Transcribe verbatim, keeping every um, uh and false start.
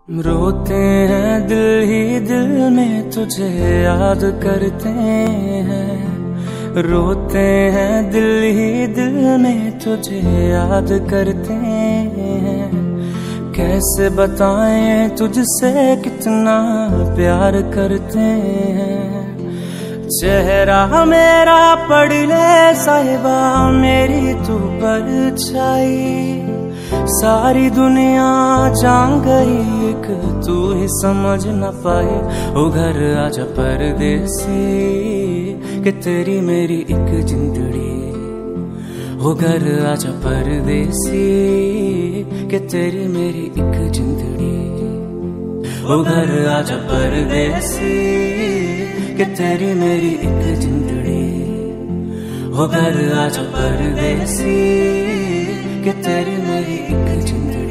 रोते हैं दिल ही दिल में तुझे याद करते हैं। रोते हैं दिल ही दिल में तुझे याद करते हैं। कैसे बताएं तुझसे कितना प्यार करते हैं। चेहरा मेरा पढ़ ले साहिबा मेरी तू परछाई। सारी दुनिया जान गई एक तू ही समझ न पाए। ओ घर आजा परदेसी कि तेरी मेरी एक जिंदड़ी। ओ घर आजा परदेसी कि तेरी मेरी एक जिंदड़ी। ओ घर आजा परदेसी कि तेरी मेरी एक जिंदड़ी। ओ घर आजा परदेसी कि तेरी मेरी एक जिंदड़ी।